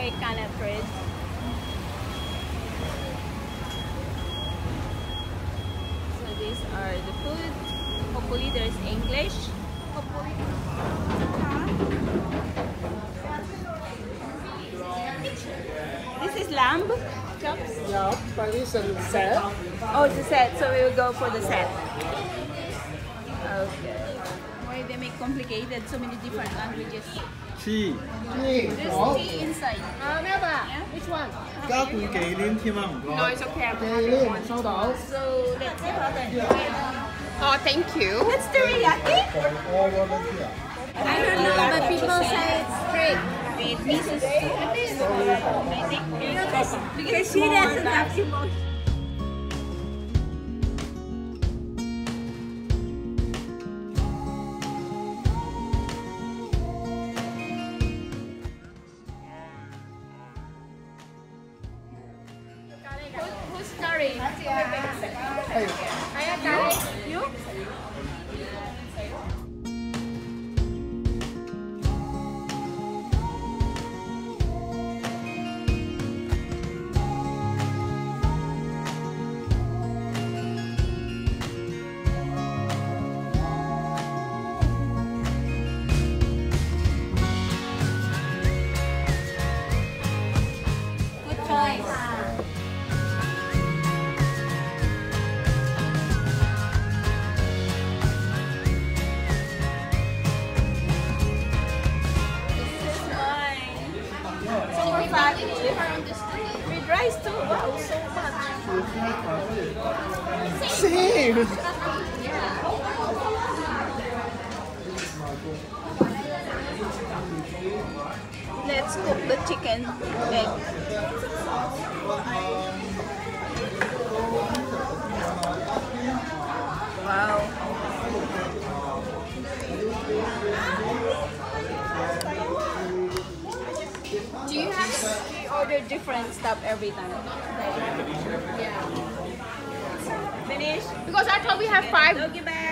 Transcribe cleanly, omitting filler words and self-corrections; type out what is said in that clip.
very kind of bread. So these are the food. Hopefully there's English. Hopefully. This is lamb chops? Yeah, but this is set. Oh, it's a set, so we will go for the set. Okay. Why they make complicated, so many different languages. Tea. There's tea inside. Yeah? Which one? 加罐忌廉添啊，唔該。 No, it's okay. I'm 忌 having 廉 one. 收到。 So let's see how that Oh, thank you. That's teriyaki? All volunteer. I don't know, but people say it's great. It means it's because she doesn't have emotion. Who's curry? Hey. You? Good choice. This is mine. So we're fatty. With rice too. Wow, so much. Same. Let's cook the chicken egg. Wow. Do you have to order different stuff every time? Yeah. Finish? Because I thought we have 5. Doggy bag.